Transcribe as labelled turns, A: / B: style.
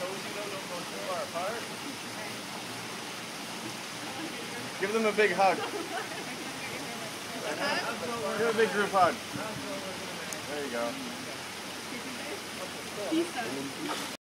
A: Give them a big hug. Give a big group hug. There you go.